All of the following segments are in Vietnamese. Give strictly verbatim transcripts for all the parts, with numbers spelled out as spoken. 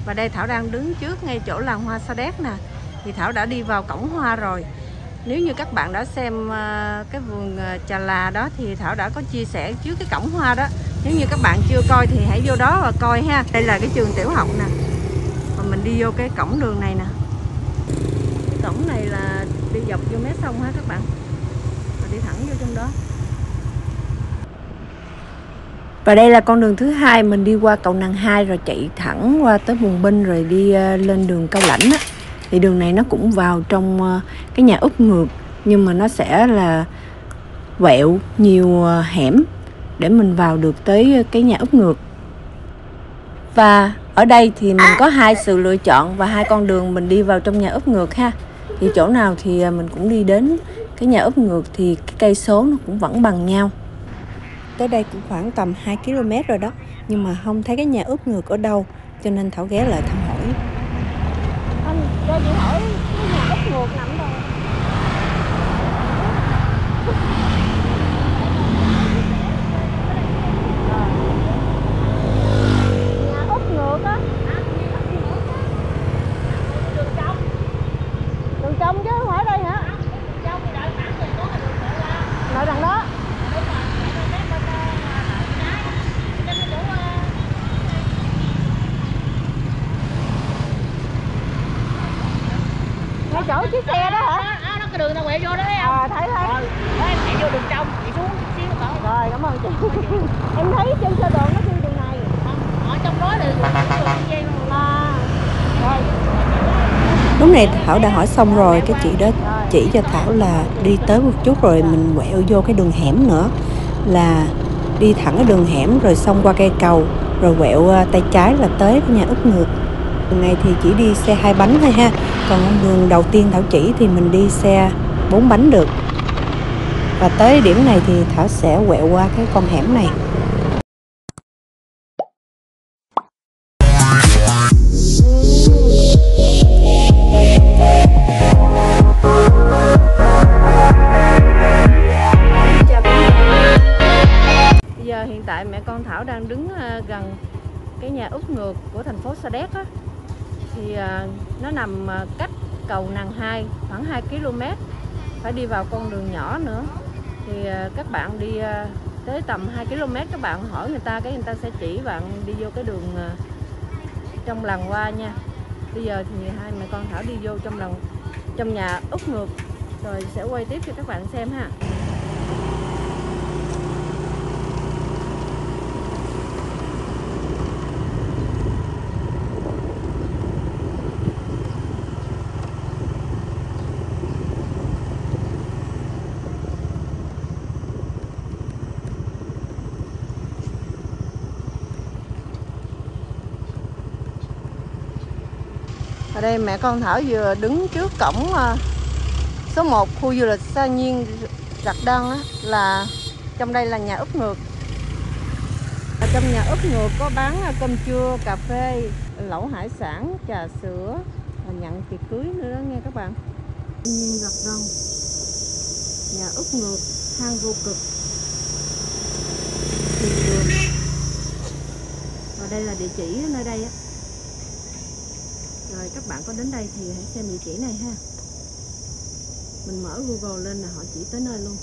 Và đây Thảo đang đứng trước ngay chỗ làng hoa Sa Đéc nè. Thì Thảo đã đi vào cổng hoa rồi. Nếu như các bạn đã xem cái vườn Trà Là đó thì Thảo đã có chia sẻ trước cái cổng hoa đó. Nếu như các bạn chưa coi thì hãy vô đó và coi ha. Đây là cái trường tiểu học nè. Và mình đi vô cái cổng đường này nè. Cái cổng này là đi dọc vô mé sông ha các bạn. Và đi thẳng vô trong đó. Và đây là con đường thứ hai, mình đi qua cầu Nàng Hai rồi chạy thẳng qua tới Bùng Binh rồi đi lên đường Cao Lãnh á. Thì đường này nó cũng vào trong cái nhà úp ngược, nhưng mà nó sẽ là quẹo nhiều hẻm để mình vào được tới cái nhà úp ngược. Và ở đây thì mình có hai sự lựa chọn và hai con đường mình đi vào trong nhà úp ngược ha. Thì chỗ nào thì mình cũng đi đến cái nhà úp ngược thì cái cây số nó cũng vẫn bằng nhau. Tới đây cũng khoảng tầm hai ki lô mét rồi đó, nhưng mà không thấy cái nhà úp ngược ở đâu, cho nên Thảo ghé lại thăm hỏi. Anh cho chị hỏi cái nhà úp ngược nằm đâu? Nhà úp ngược á. Đường trong. Đường trong chứ không phải đây hả? Đường trong thì đợi thẳng rồi có cái đường chạy ra. Đợi đằng đó. Ngay chỗ chiếc xe đó hả? Đó, đó, đó cái đường tao quẹo vô đó thấy không? À, thấy thấy. Rồi, đó, em chạy vô đường trong, chạy xuống chút xíu nữa. Rồi, cảm ơn chị. Em thấy trên sơ đồ nó đi đường này. Không, ở trong đó là đường dây luôn. À, rồi. Lúc này Thảo đã hỏi xong rồi, cái chị đó chỉ cho Thảo là đi tới một chút rồi mình quẹo vô cái đường hẻm nữa, là đi thẳng cái đường hẻm rồi xong qua cây cầu rồi quẹo tay trái là tới cái nhà úp ngược. Đường này thì chỉ đi xe hai bánh thôi ha, còn đường đầu tiên Thảo chỉ thì mình đi xe bốn bánh được. Và tới điểm này thì Thảo sẽ quẹo qua cái con hẻm này. Bây giờ hiện tại mẹ con Thảo đang đứng gần cái nhà úp ngược của thành phố Sa Đéc á. Thì nó nằm cách cầu Nàng Hai khoảng hai ki lô mét, phải đi vào con đường nhỏ nữa. Thì các bạn đi tới tầm hai ki lô mét các bạn hỏi người ta, cái người ta sẽ chỉ bạn đi vô cái đường trong làng hoa nha. Bây giờ thì hai mẹ con Thảo đi vô trong làng, trong nhà úp ngược rồi sẽ quay tiếp cho các bạn xem ha. Ở đây mẹ con Thảo vừa đứng trước cổng số một khu du lịch Sa Nhiên Rạch Đăng á, là trong đây là nhà úp ngược. Ở trong nhà úp ngược có bán cơm trưa, cà phê, lẩu hải sản, trà sữa, và nhận tiệc cưới nữa đó nghe các bạn. Sa Nhiên Rạch Đăng, nhà úp ngược, hang vô cực, thiền đường. Và đây là địa chỉ nơi đây á. Rồi các bạn có đến đây thì hãy xem địa chỉ này ha. Mình mở Google lên là họ chỉ tới nơi luôn.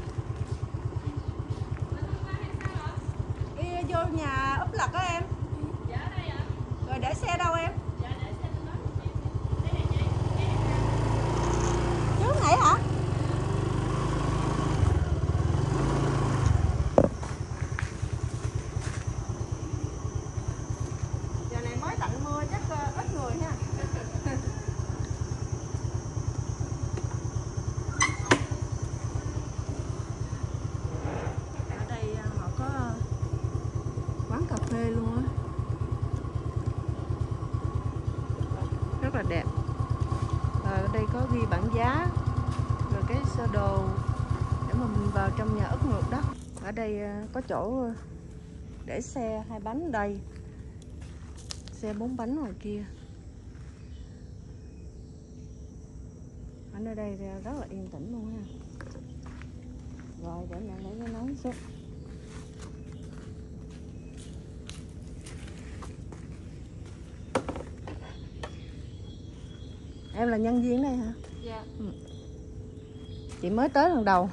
Vô nhà úp lật đó em. sơ đồ để mà mình vào trong nhà úp ngược đó. Ở đây có chỗ để xe hai bánh đây, xe bốn bánh ngoài kia. Ở nơi đây rất là yên tĩnh luôn ha. Rồi để mẹ lấy cái nón xuống. Em là nhân viên đây hả? Dạ. Ừ. Chị mới tới lần đầu.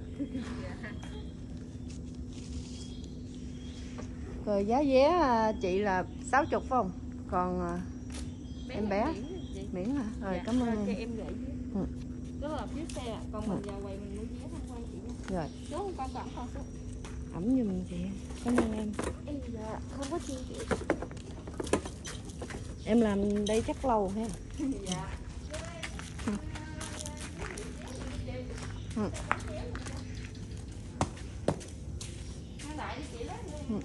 Rồi giá vé chị là sáu mươi phải không? Còn bé em bé miễn, miễn hả? Rồi dạ, cảm ơn em. Em gửi vé. Ừ. Đó là phía xe, còn mình ừ. vào quầy mình mua vé tham quan chị nha. Rồi. Số không con cẩn con số. Ẩm giùm chị. Cảm ơn em. Em dạ, không có chi chị. Em làm đây chắc lâu ha. Dạ. Ừ. Ừ. Ừ.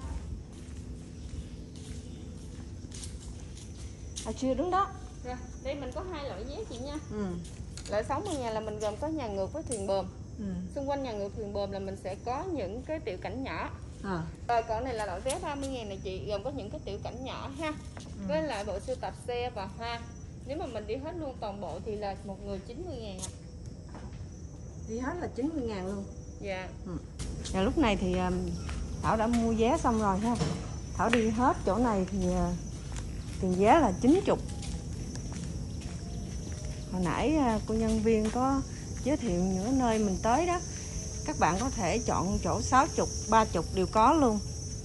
À, chưa đúng đó. Rồi, đây mình có hai loại vé chị nha. Ừ. Loại sáu mươi ngàn là mình gồm có nhà ngược với thuyền bờm. Ừ. Xung quanh nhà ngược thuyền bờm là mình sẽ có những cái tiểu cảnh nhỏ. À. Rồi còn này là loại vé ba mươi ngàn này chị, gồm có những cái tiểu cảnh nhỏ ha. Ừ. Với lại bộ sưu tập xe và hoa. Nếu mà mình đi hết luôn toàn bộ thì là một người chín mươi ngàn ạ. Đi hết là chín mươi ngàn luôn. Dạ. Ừ. Và lúc này thì Thảo đã mua vé xong rồi ha. Thảo đi hết chỗ này thì tiền vé là chín mươi. Hồi nãy cô nhân viên có giới thiệu những nơi mình tới đó. Các bạn có thể chọn chỗ sáu mươi, ba mươi đều có luôn.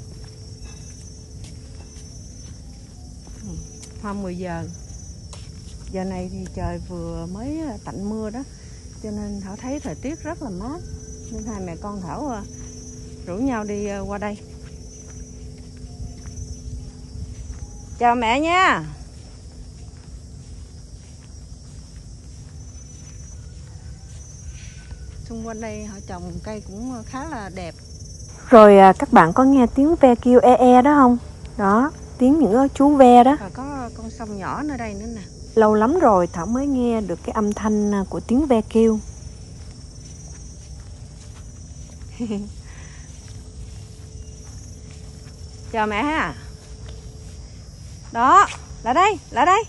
Hoa mười giờ. Giờ này thì trời vừa mới tạnh mưa đó, cho nên Thảo thấy thời tiết rất là mát. Nên hai mẹ con Thảo rủ nhau đi qua đây. Chào mẹ nha. Xung quanh đây họ trồng cây cũng khá là đẹp. Rồi à, các bạn có nghe tiếng ve kêu e e đó không? Đó, tiếng những chú ve đó. Rồi có con sông nhỏ nơi đây nữa nè. Lâu lắm rồi Thảo mới nghe được cái âm thanh của tiếng ve kêu. Chào mẹ ha. Đó, lại đây, lại đây.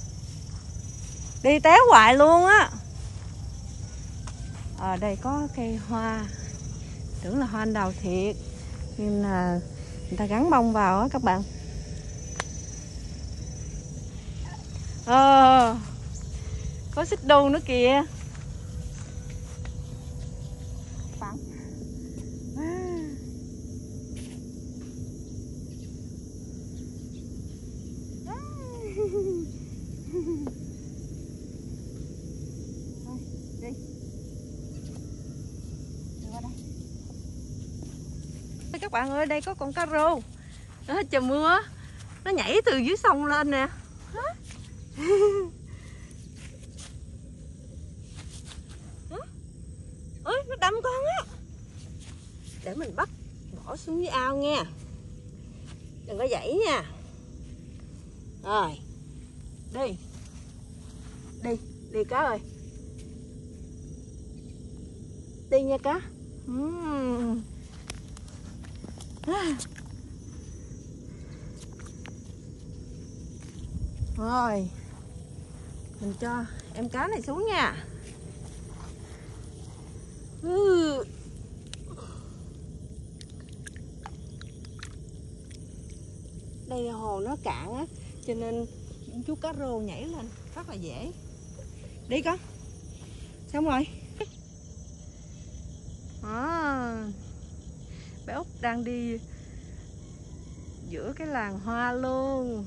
Đi téo hoài luôn á. Ở đây có cây hoa. Tưởng là hoa anh đào thiệt, nhưng là người ta gắn bông vào á các bạn. Ờ, có xích đu nữa kìa. Bạn. À. Đi. Đi qua đây. Các bạn ơi, đây có con cá rô. Đó, trời mưa nó nhảy từ dưới sông lên nè. Ơi, nó đâm con á. Để mình bắt bỏ xuống dưới ao nha. Đừng có dãy nha. Rồi. Đi. Đi, đi cá ơi. Đi nha cá. Uhm. À. Rồi. Mình cho em cá này xuống nha. Ừ. Đây là hồ nó cạn á, cho nên chú cá rô nhảy lên rất là dễ. Đi con. Xong rồi. À, bé Út đang đi giữa cái làng hoa luôn.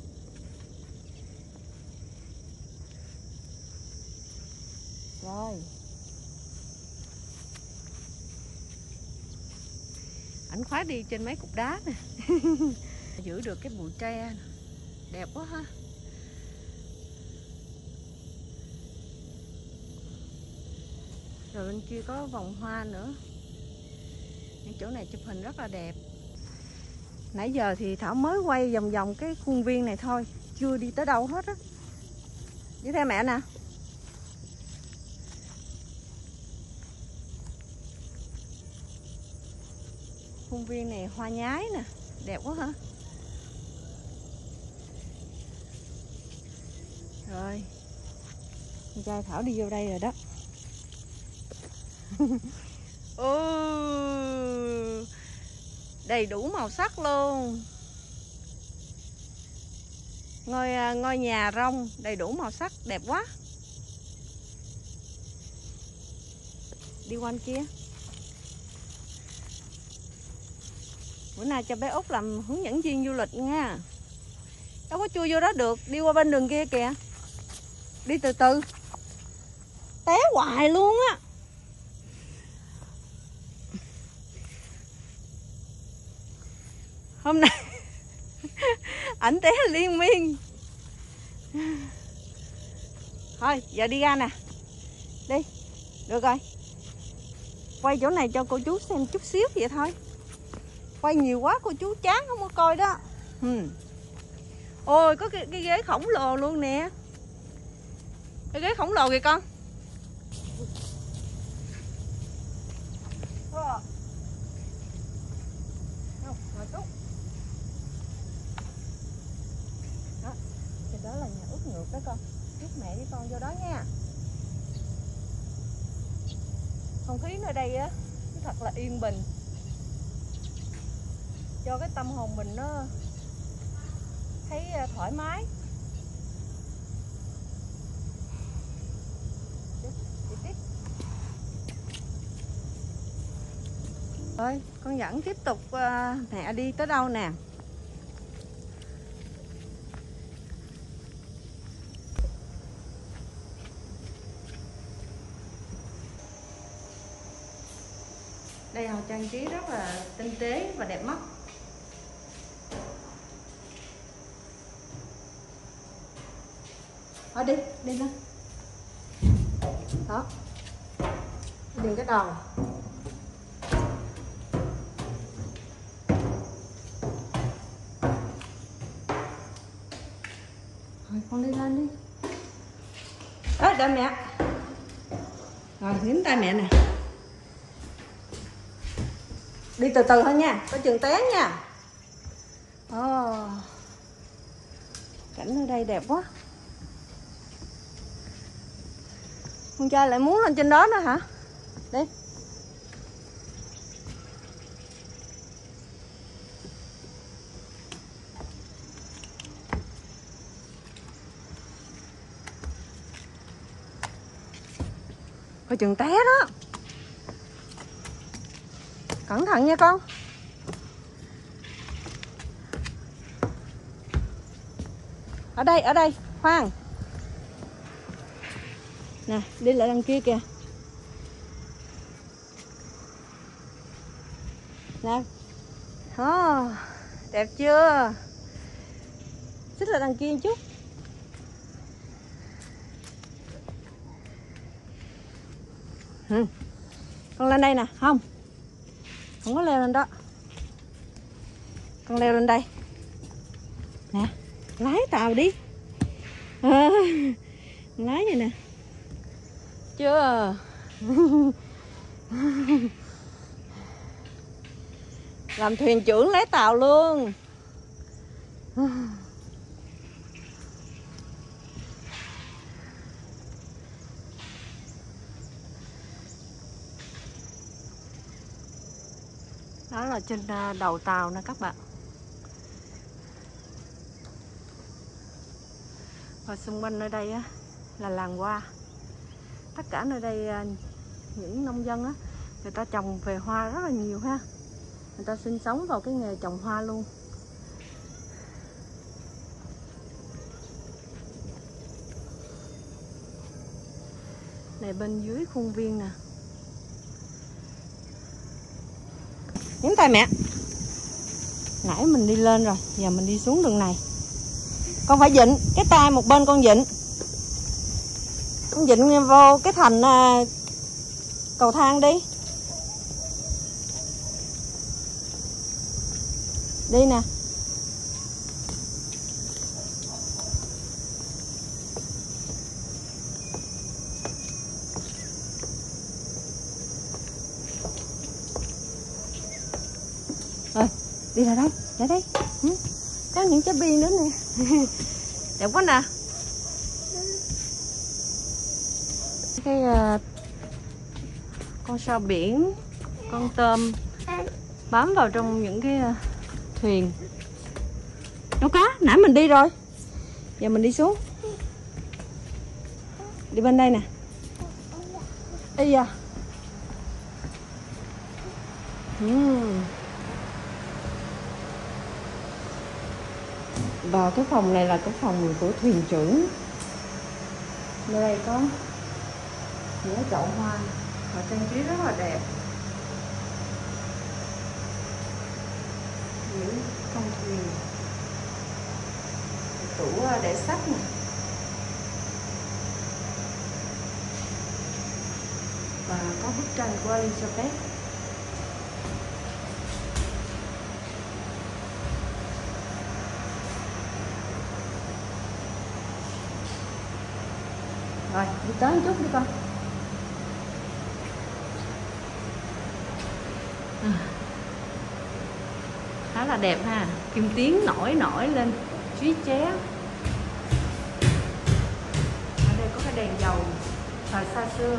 Rồi. Ảnh khoái đi trên mấy cục đá nè. Giữ được cái bụi tre. Đẹp quá ha. Rồi bên kia có vòng hoa nữa. Những chỗ này chụp hình rất là đẹp. Nãy giờ thì Thảo mới quay vòng vòng cái khuôn viên này thôi, chưa đi tới đâu hết á. Đi theo mẹ nè. Khuôn viên này hoa nhái nè, đẹp quá hả? Rồi, con trai Thảo đi vô đây rồi đó. Ừ, đầy đủ màu sắc luôn. Ngôi ngôi nhà rông đầy đủ màu sắc đẹp quá. Đi quanh kia. Bữa nay cho bé Út làm hướng dẫn viên du lịch nha. Đâu có chui vô đó được, đi qua bên đường kia kìa. Đi từ từ. Té hoài luôn á. Hôm nay ảnh té liên miên. Thôi giờ đi ra nè. Đi. Được rồi. Quay chỗ này cho cô chú xem chút xíu vậy thôi. Quay nhiều quá cô chú chán không có coi đó. Ừ. Ôi có cái, cái ghế khổng lồ luôn nè. Cái ghế khổng lồ kìa con. Ngồi chút. Đó. Cái đó là nhà út ngược đó con. Giúp mẹ với con vô đó nha. Không khí nơi đây á thật là yên bình, cho cái tâm hồn mình nó thấy thoải mái. Rồi con dẫn tiếp tục uh, mẹ đi tới đâu nè. Đây họ trang trí rất là tinh tế và đẹp mắt. Ở đi, đi lên. Đó. Đừng cái đầu. Rồi con đi lên đi. Ê, đợi mẹ. Rồi, nín tay mẹ nè. Đi từ từ thôi nha, có chừng té nha. Oh. Cảnh ở đây đẹp quá. Con trai lại muốn lên trên đó nữa hả? Đi. Coi chừng té đó. Cẩn thận nha con. Ở đây, ở đây, khoan. Nè, đi lại đằng kia kìa. Nè. Oh, đẹp chưa? Xích lại đằng kia một chút. Ừ. Con lên đây nè, không. Không có leo lên đó. Con leo lên đây. Nè, lái tàu đi. À, lái vậy nè. Chưa. Làm thuyền trưởng lái tàu luôn. Đó là trên đầu tàu nè các bạn. Và xung quanh nơi đây á, là làng hoa. Tất cả nơi đây những nông dân á, người ta trồng về hoa rất là nhiều ha. Người ta sinh sống vào cái nghề trồng hoa luôn. Này bên dưới khuôn viên nè. Nhắm tay mẹ. Nãy mình đi lên rồi, giờ mình đi xuống đường này. Con phải vịn cái tay một bên, con vịn. Con vịn vô cái thành à, cầu thang đi. Đi nè. Đi ra đây, ra đây. Ừ. Có những trái bi nữa nè. Đẹp quá nè. Cái uh, con sao biển, con tôm bám vào trong những cái uh, thuyền. Đâu có, nãy mình đi rồi. Giờ mình đi xuống. Đi bên đây nè. Ây da. uhm. Và cái phòng này là cái phòng của thuyền trưởng. Nơi đây có những cái chậu hoa và trang trí rất là đẹp. Những con thuyền, tủ để sách nè. Và có bức tranh của Elizabeth. Rồi, đi tới một chút đi con. À, khá là đẹp ha. Kim tuyến nổi nổi lên trí ché. Ở đây có cái đèn dầu thời xa xưa.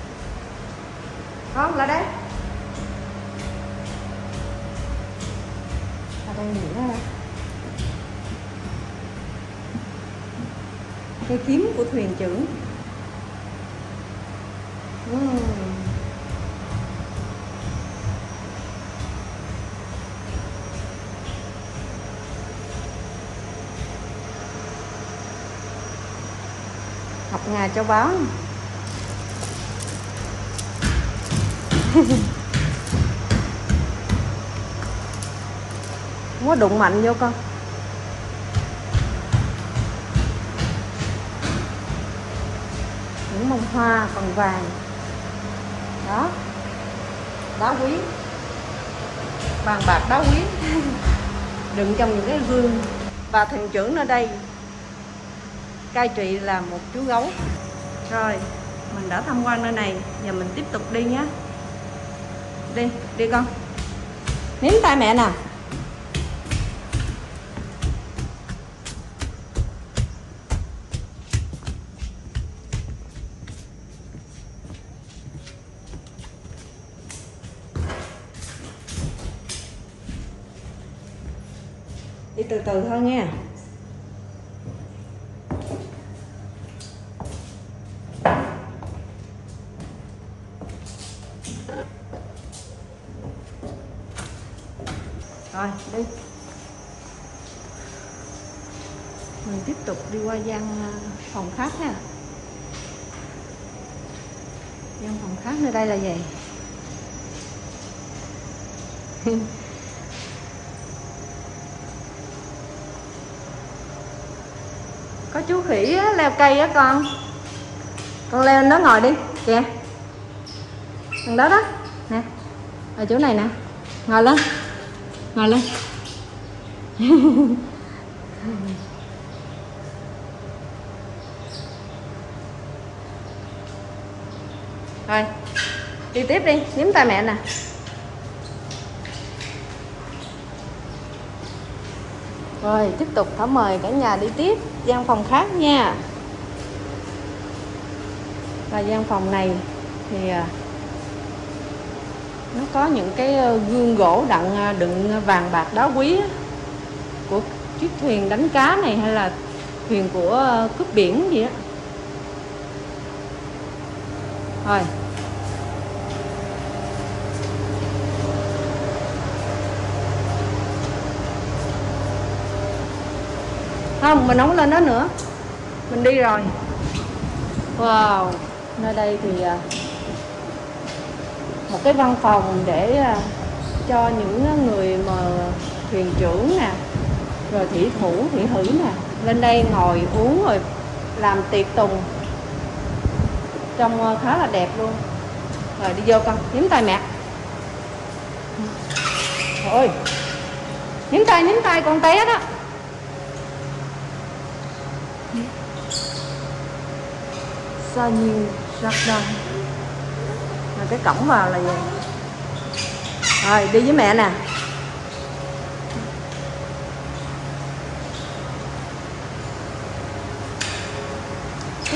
Con lại đây. Ở đây nữa cây kiếm của thuyền trưởng. uhm. Học ngà châu báu. Không có đụng mạnh vô con. Những bông hoa còn vàng. Đó. Đá quý. Vàng bạc đá quý. Đựng trong những cái gương. Và thuyền trưởng ở đây cai trị là một chú gấu. Rồi, mình đã tham quan nơi này. Giờ mình tiếp tục đi nhé. Đi, đi con. Nín tay mẹ nè. Đi từ từ thôi nha. Rồi, đi. Mình tiếp tục đi qua gian phòng khác nha. Gian phòng khác nơi đây là gì? Có chú khỉ á, leo cây á con. Con leo lên đó ngồi đi. Kìa. Đằng đó đó. Nè. Ở chỗ này nè. Ngồi lên. Ngồi lên. Rồi. Đi tiếp đi. Nhím tay mẹ nè. Rồi tiếp tục Thảo mời cả nhà đi tiếp gian phòng khác nha. Và gian phòng này thì nó có những cái gương gỗ đựng đựng vàng bạc đá quý của chiếc thuyền đánh cá này, hay là thuyền của cướp biển gì á. Rồi. Không, mình không lên đó nữa. Mình đi rồi. Wow, nơi đây thì một cái văn phòng để cho những người mà thuyền trưởng nè, rồi thủy thủ, thủy hữ nè, lên đây ngồi uống rồi làm tiệc tùng. Trông khá là đẹp luôn. Rồi đi vô con, nhím tay mẹ. Thôi, nhím tay, nhím tay con té đó. Sao nhiều rất đông. Rồi cái cổng vào là gì? Rồi đi với mẹ nè.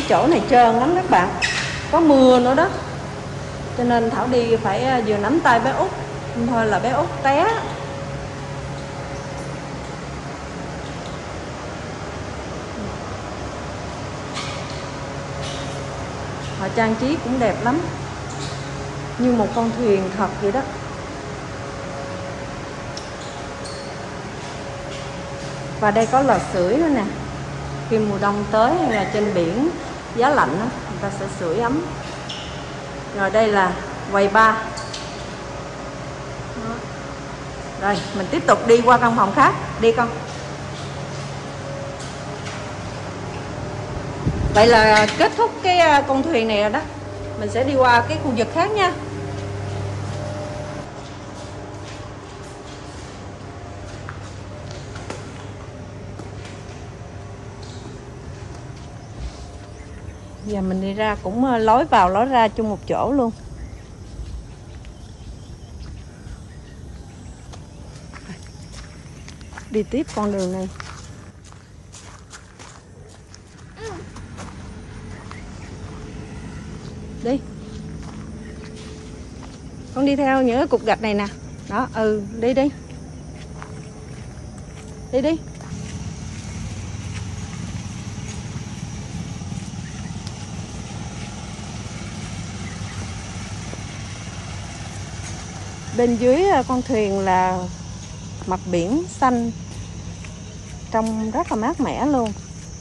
cái chỗ này trơn lắm các bạn, có mưa nữa đó, cho nên Thảo đi phải vừa nắm tay bé Út, không thôi là bé Út té. Họ trang trí cũng đẹp lắm, như một con thuyền thật vậy đó. Và đây có lò sưởi nữa nè, khi mùa đông tới hay là trên biển giá lạnh đó, người ta sẽ sưởi ấm. Rồi đây là quầy bar. Đó. Rồi mình tiếp tục đi qua căn phòng khác, đi con. Vậy là kết thúc cái con thuyền này rồi đó, mình sẽ đi qua cái khu vực khác nha. Giờ mình đi ra cũng lối vào lối ra chung một chỗ luôn. Đi tiếp con đường này. Đi. Con đi theo những cái cục gạch này nè. Đó, ừ, đi đi. Đi đi. Bên dưới con thuyền là mặt biển xanh, trông rất là mát mẻ luôn.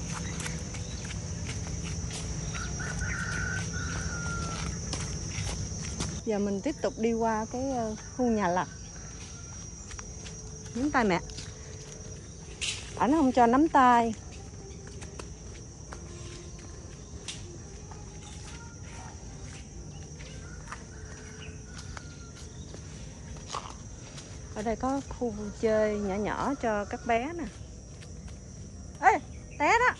Giờ mình tiếp tục đi qua cái khu nhà lặt. Nắm tay mẹ. Ảnh không cho nắm tay. Ở đây có khu vui chơi nhỏ nhỏ cho các bé nè. Ê, té đó.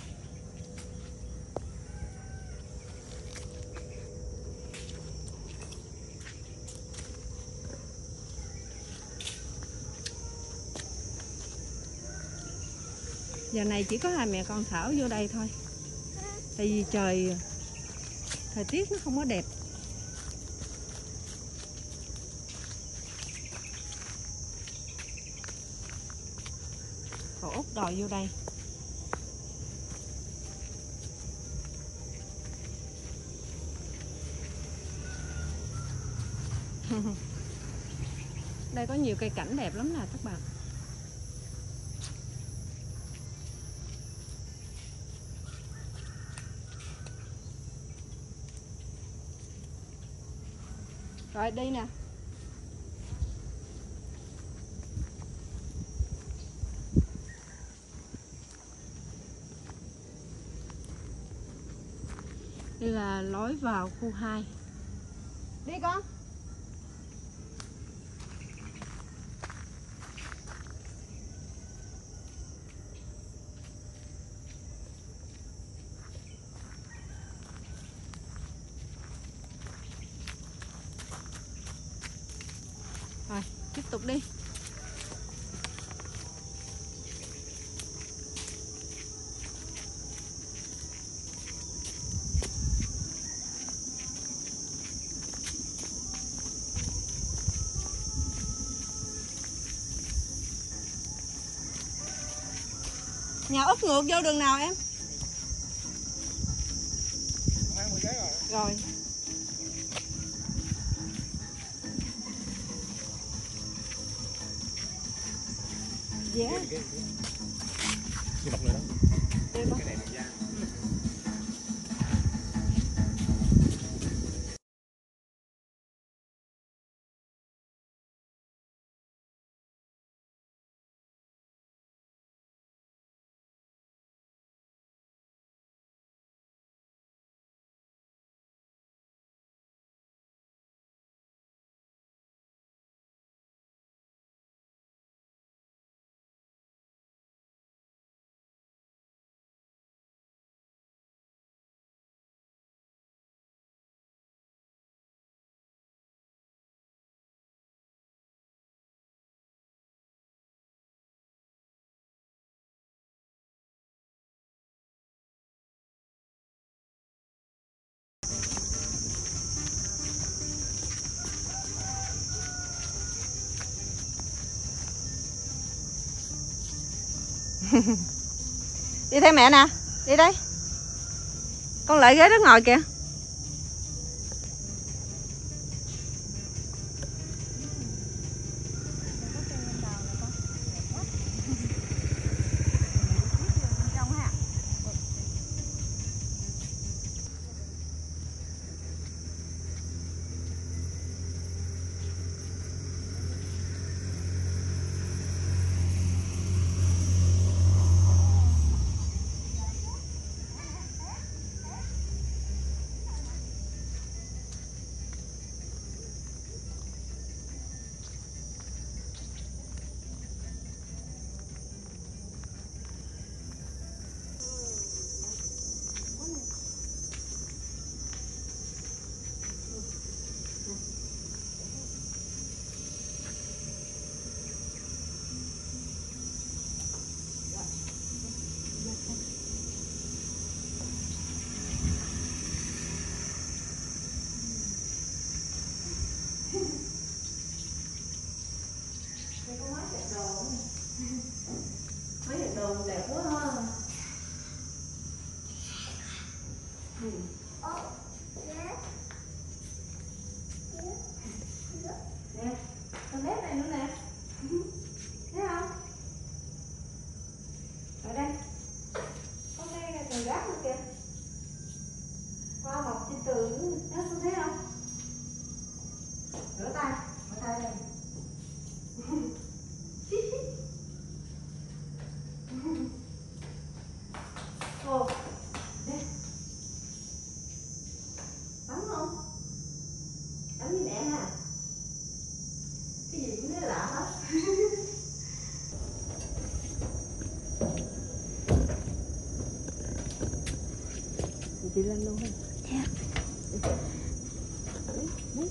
Giờ này chỉ có hai mẹ con Thảo vô đây thôi. Tại vì trời, thời tiết nó không có đẹp. Cậu Út đòi vô đây. Đây có nhiều cây cảnh đẹp lắm nè các bạn. Rồi đi nè. Đây là lối vào khu hai. Đi con. Rồi, tiếp tục đi. Nhà Út ngược vô đường nào em? Rồi. Yeah. Cái bọc nữa đó. Cái này Đi theo mẹ nè, đi đây. Con lại ghế đó ngồi kìa. Mấy đồ đẹp quá ha. Ừ. Nè, con nét này nữa nè. Thấy không? Ở đây. Con đây là tường gác luôn kìa. Hoa mọc trên tường, đó con thấy không? Rửa tay, rửa tay đây. Ô, đây. Ấm không? Ấm như mẹ hả? Cái gì cũng thấy lạ hết. Chị lên luôn hả? Dạ. Đấy, đấy.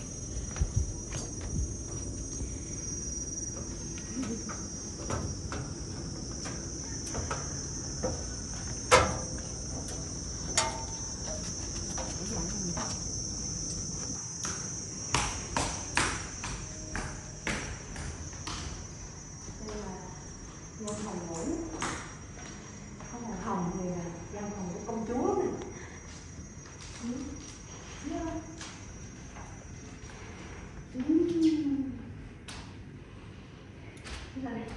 Gian phòng ngủ. Có màu hồng thì là gian phòng của công chúa nè. Ừ. Yeah. Ừ. Đây này.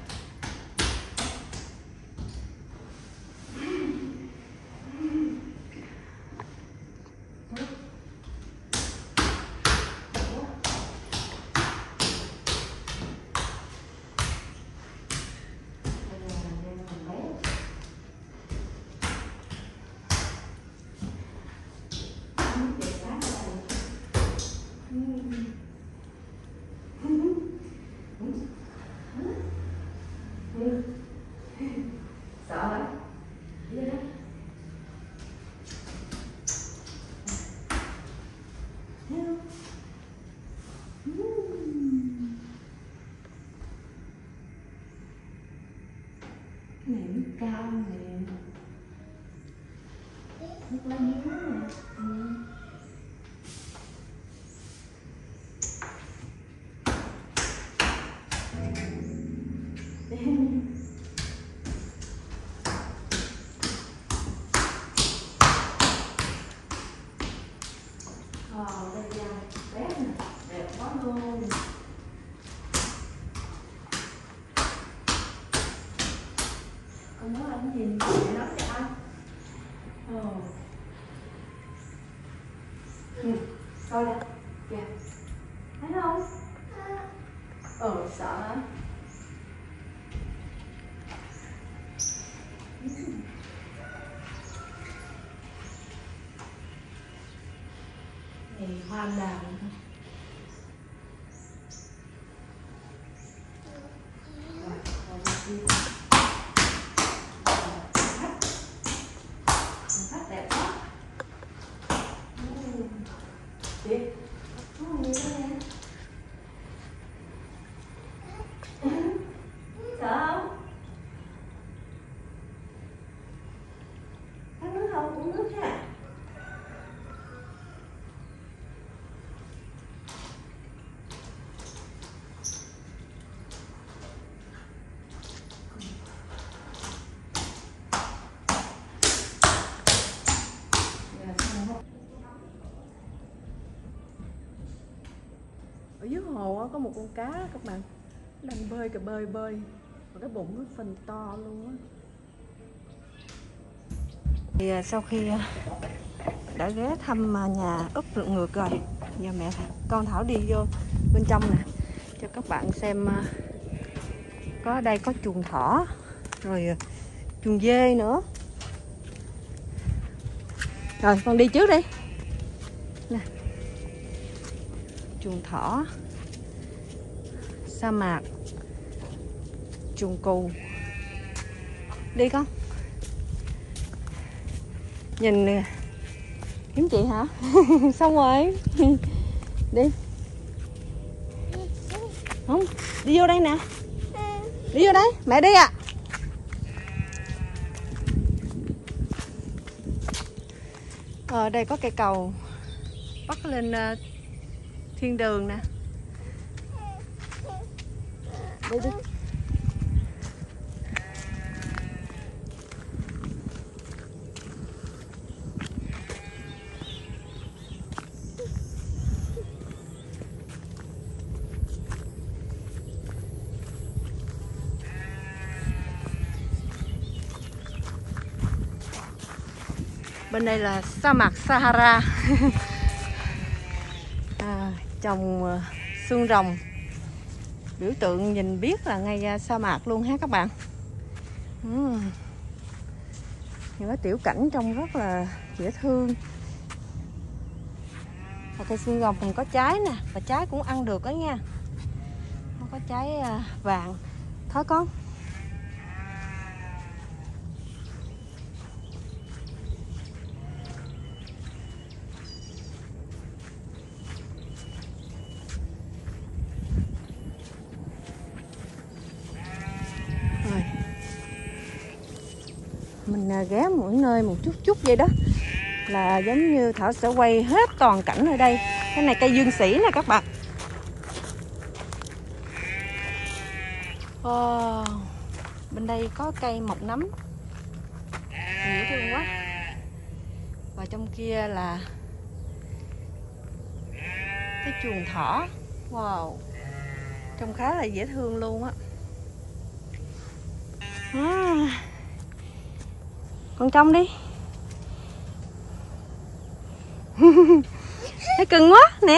Sợ hả? Đi ra đó. Thấy không? Cái này nước cao nè. Nước lá dứa nè. Ừ. Ờ, đây da bé nè, đẹp quá luôn. Con muốn ăn gì để nấu cho anh? Ờ. Ừ, coi đây, kìa. Thấy không? Ờ, sợ hả? Này hoa anh đào thôi. Khách đẹp quá. Chị, có gì đó nè. Sợ không? Khát nước không? Uống nước ha. Ở dưới hồ có một con cá các bạn, đang bơi kìa, bơi bơi và cái bụng nó phình to luôn á. Thì sau khi đã ghé thăm nhà úp lượn ngược rồi, giờ mẹ con Thảo đi vô bên trong nè cho các bạn xem. Có ở đây có chuồng thỏ rồi chuồng dê nữa. Rồi con đi trước đi nè. Chuồng thỏ, sa mạc, chuồng cừu. Đi con. Nhìn nè. Kiếm chị hả? Xong rồi. Đi. Không, đi vô đây nè. Đi vô đây, mẹ đi ạ. À. Ở đây có cây cầu bắt lên uh, thiên đường nè. Đi đi. Bên đây là sa mạc Sahara. À, trồng uh, xương rồng. Biểu tượng nhìn biết là ngay uh, sa mạc luôn ha các bạn. uhm. Những cái tiểu cảnh trông rất là dễ thương. Và cây xương rồng còn có trái nè. Và trái cũng ăn được đó nha. Nó có trái uh, vàng. Thôi con. Mình ghé mỗi nơi một chút chút vậy đó, là giống như Thảo sẽ quay hết toàn cảnh ở đây. Cái này cây dương sỉ nè các bạn. Oh, bên đây có cây mọc nấm dễ thương quá. Và trong kia là cái chuồng thỏ. Wow, trông khá là dễ thương luôn á. À, con trong đi. Thấy cưng quá nè.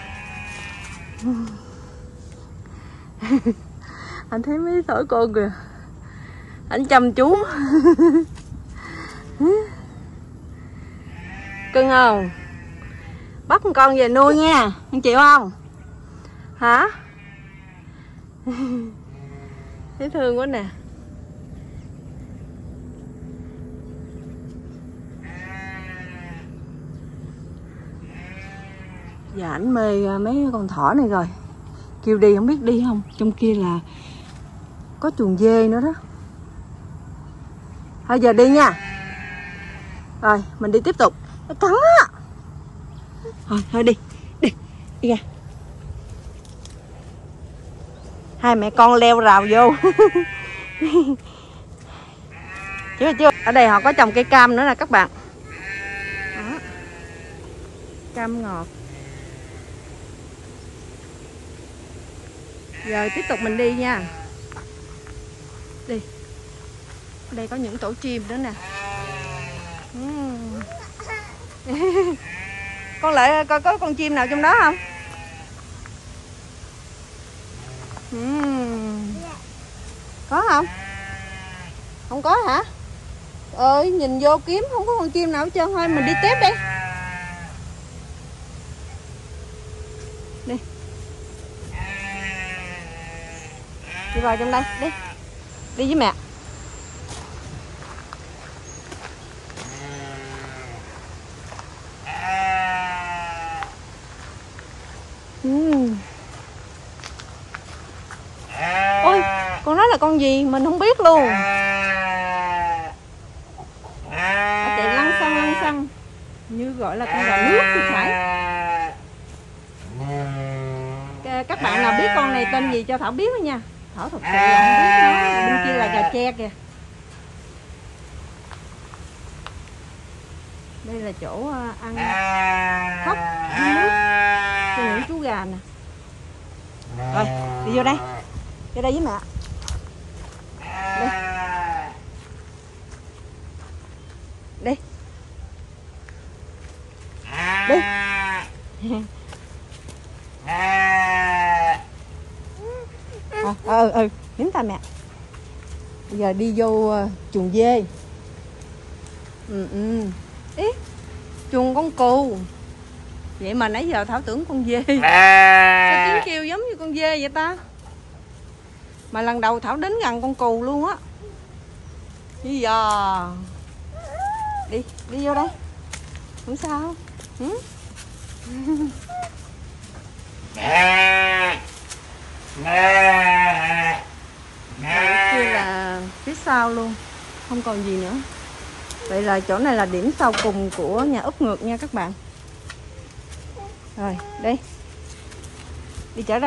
Anh thấy mấy thổi con kìa, anh chăm chú. Cưng không? Bắt con về nuôi nha, anh chịu không? Hả? Thấy thương quá nè. Dạ ảnh mê mấy con thỏ này rồi, kêu đi không biết đi không. Trong kia là có chuồng dê nữa đó. Thôi giờ đi nha. Rồi mình đi tiếp tục. Nó cắn á. Thôi thôi đi. Đi Đi ra. Hai mẹ con leo rào vô. Chưa chưa. Ở đây họ có trồng cây cam nữa nè các bạn. Đó. Cam ngọt. Giờ tiếp tục mình đi nha. Đi. Ở đây có những tổ chim nữa nè. uhm. Con lại coi có con chim nào trong đó không? uhm. Có không? Không có hả? Ơi nhìn vô kiếm không có con chim nào hết trơn. Thôi mình đi tiếp đi. Đi. Đi vào trong đây, đi. Đi với mẹ. uhm. Ôi, con nói là con gì mình không biết luôn. À, chạy lăn xăng lăn xăng. Như gọi là con gà nước thì phải. Các bạn nào biết con này tên gì cho Thảo biết đó nha. Thảo thật sự là không biết nó. Bên kia là gà tre kìa. Đây là chỗ ăn thóc nước cho những chú gà nè. Rồi, đi vô đây. Vô đây với mẹ. Đi. Đi. Đi. À, ừ ừ, nín tay mẹ. Bây giờ đi vô uh, chuồng dê. Ừ ừ. Ý, chuồng con cừu. Vậy mà nãy giờ Thảo tưởng con dê. Sao tiếng kêu giống như con dê vậy ta? Mà lần đầu Thảo đến gần con cừu luôn á. Bây giờ đi, đi vô đây. Không sao. Ừ? Kia là phía sau luôn, không còn gì nữa. Vậy là chỗ này là điểm sau cùng của nhà úp ngược nha các bạn. Rồi, đi. Đi trở ra.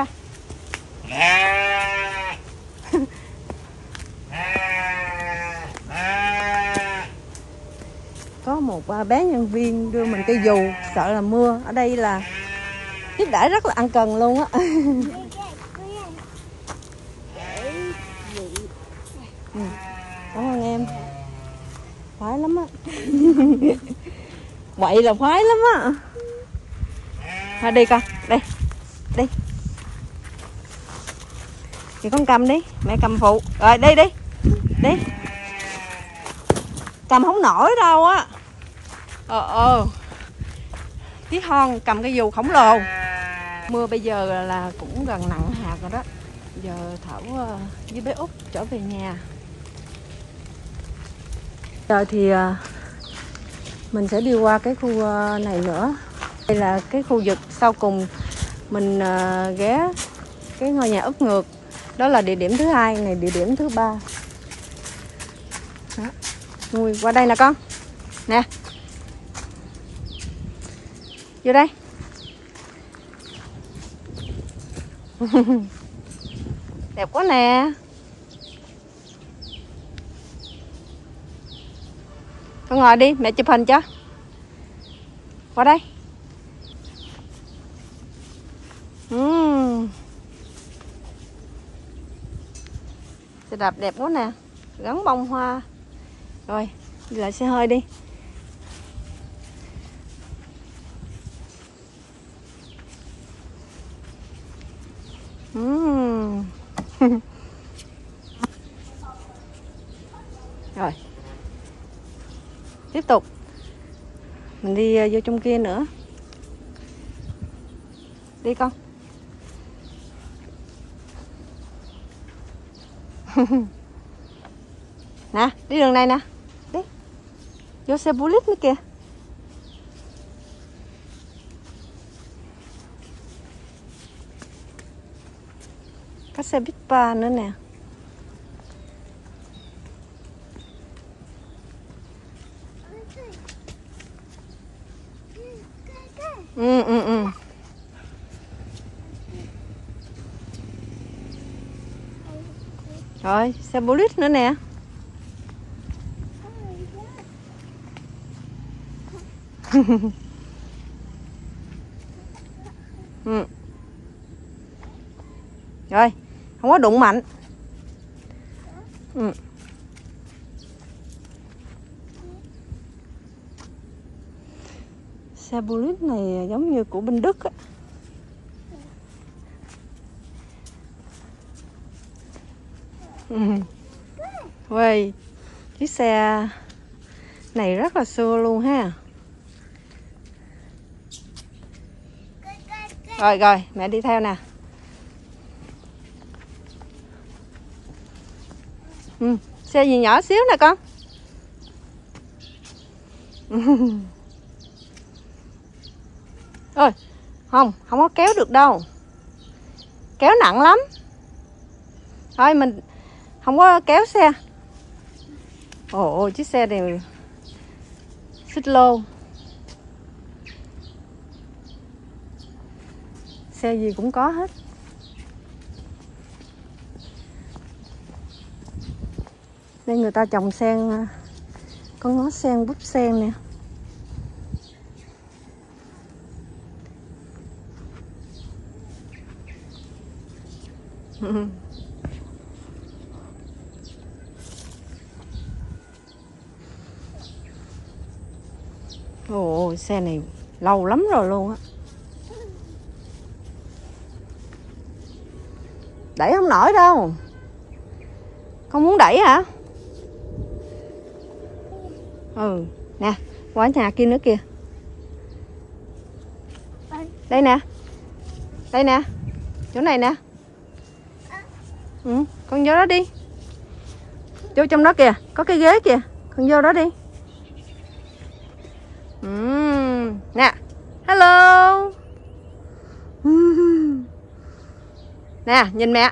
Có một bé nhân viên đưa mình cây dù, sợ là mưa. Ở đây là tiếp đãi rất là ăn cần luôn á. Ừ. Cảm ơn em. Khoái lắm á. Vậy là khoái lắm á. Thôi đi con, đi. Đi. Thì con cầm đi, mẹ cầm phụ. Rồi đi đi. Đi. Cầm không nổi đâu á. Ờ ờ. Tí hon cầm cái dù khổng lồ. Mưa bây giờ là cũng gần nặng hạt rồi đó. Giờ Thảo với bé Út trở về nhà. Giờ thì mình sẽ đi qua cái khu này nữa. Đây là cái khu vực sau cùng mình ghé cái ngôi nhà úp ngược. Đó là địa điểm thứ hai, này địa điểm thứ ba. Đó. Ui, qua đây nè con. Nè. Vô đây. Đẹp quá nè. Con ngồi đi, mẹ chụp hình cho. Qua đây. uhm. Xe đạp đẹp quá nè. Gắn bông hoa. Rồi, đi lại xe hơi đi. uhm. Rồi. Tiếp tục. Mình đi vô trong kia nữa. Đi con. Nè, đi đường này nè. Đi. Vô xe bulit nữa kìa. Có xe bít ba nữa nè. Ừ ừ ừ. Rồi, xe bulit nữa nè. Ừ. Rồi, không có đụng mạnh. Ừ. Xe bulit này giống như của bên Đức á. Ừ. Ui, chiếc xe này rất là xưa luôn ha. Rồi rồi, mẹ đi theo nè. Ừ, xe gì nhỏ xíu nè con. Ôi, không, không có kéo được đâu. Kéo nặng lắm. Thôi mình không có kéo xe. Ồ, chiếc xe này xích lô. Xe gì cũng có hết. Đây người ta trồng sen, có ngó sen, búp sen nè. Ồ, xe này lâu lắm rồi luôn á. Đẩy không nổi đâu. Không muốn đẩy hả? Ừ, nè, qua nhà kia nữa kìa. Đây nè. Đây nè. Chỗ này nè. Ừ, con vô đó đi. Vô trong đó kìa, có cái ghế kìa. Con vô đó đi. Uhm, nè. Hello. Uhm. Nè, nhìn mẹ.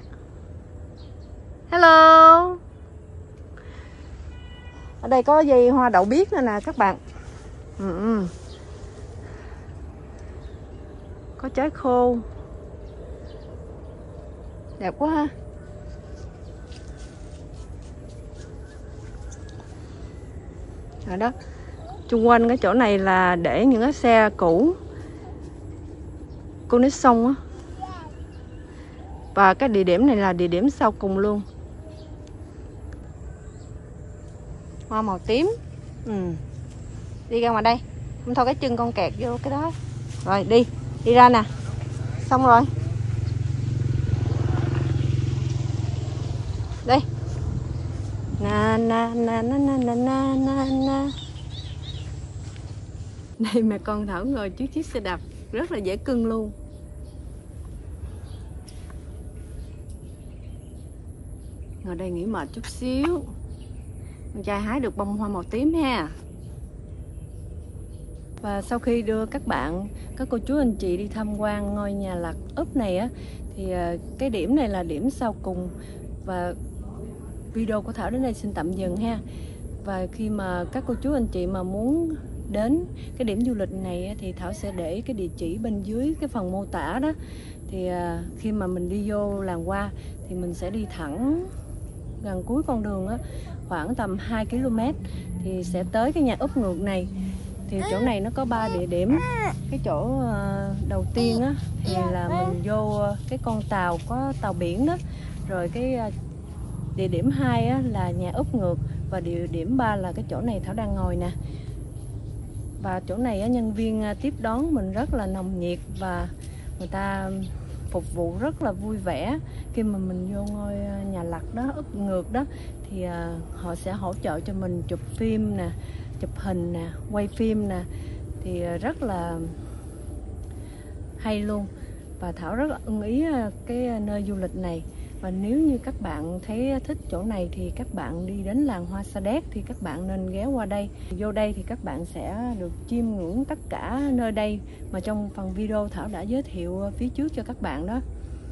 Hello. Ở đây có dây hoa đậu biếc nữa nè các bạn. Uhm. Có trái khô. Đẹp quá ha. Rồi đó. Xung quanh cái chỗ này là để những cái xe cũ cô nít sông á. Và cái địa điểm này là địa điểm sau cùng luôn. Hoa màu tím. Ừ. Đi ra ngoài đây. Không thôi cái chân con kẹt vô cái đó. Rồi đi. Đi ra nè. Xong rồi. Đây. Na na na na na na na na na. Đây mẹ con Thảo ngồi trước chiếc xe đạp rất là dễ cưng luôn. Ngồi đây nghỉ mệt chút xíu. Con trai hái được bông hoa màu tím ha. Và sau khi đưa các bạn, các cô chú anh chị đi tham quan ngôi nhà lặt úp này á, thì cái điểm này là điểm sau cùng. Và video của Thảo đến đây xin tạm dừng ha. Và khi mà các cô chú anh chị mà muốn đến cái điểm du lịch này thì Thảo sẽ để cái địa chỉ bên dưới cái phần mô tả đó. Thì khi mà mình đi vô làng hoa thì mình sẽ đi thẳng gần cuối con đường á, khoảng tầm hai ki lô mét thì sẽ tới cái nhà úp ngược này. Thì chỗ này nó có ba địa điểm. Cái chỗ đầu tiên á thì là mình vô cái con tàu, có tàu biển đó. Rồi cái địa điểm hai á là nhà úp ngược. Và địa điểm ba là cái chỗ này Thảo đang ngồi nè. Và chỗ này á, nhân viên tiếp đón mình rất là nồng nhiệt và người ta phục vụ rất là vui vẻ. Khi mà mình vô ngôi nhà lặt đó, úp ngược đó, thì họ sẽ hỗ trợ cho mình chụp phim nè, chụp hình nè, quay phim nè. Thì rất là hay luôn. Và Thảo rất là ưng ý cái nơi du lịch này. Và nếu như các bạn thấy thích chỗ này thì các bạn đi đến làng hoa Sa Đéc thì các bạn nên ghé qua đây. Vô đây thì các bạn sẽ được chiêm ngưỡng tất cả nơi đây mà trong phần video Thảo đã giới thiệu phía trước cho các bạn đó.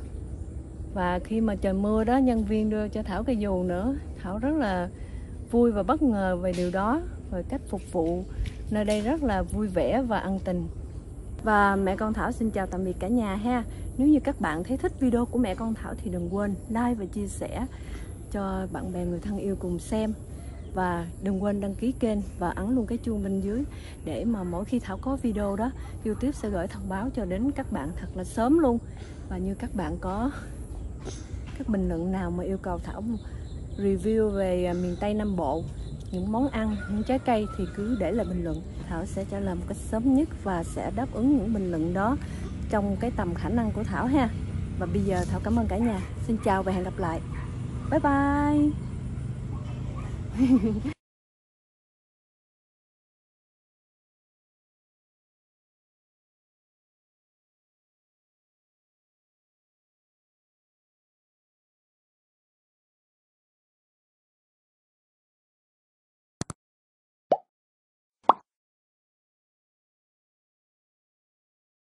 Và khi mà trời mưa đó, nhân viên đưa cho Thảo cây dù nữa. Thảo rất là vui và bất ngờ về điều đó. Và cách phục vụ nơi đây rất là vui vẻ và ân tình. Và mẹ con Thảo xin chào tạm biệt cả nhà ha. Nếu như các bạn thấy thích video của mẹ con Thảo thì đừng quên like và chia sẻ cho bạn bè người thân yêu cùng xem. Và đừng quên đăng ký kênh và ấn luôn cái chuông bên dưới để mà mỗi khi Thảo có video đó, YouTube sẽ gửi thông báo cho đến các bạn thật là sớm luôn. Và như các bạn có các bình luận nào mà yêu cầu Thảo review về miền Tây Nam Bộ, những món ăn, những trái cây thì cứ để lại bình luận. Thảo sẽ trả lời một cách sớm nhất và sẽ đáp ứng những bình luận đó trong cái tầm khả năng của Thảo ha. Và bây giờ Thảo cảm ơn cả nhà. Xin chào và hẹn gặp lại. Bye bye.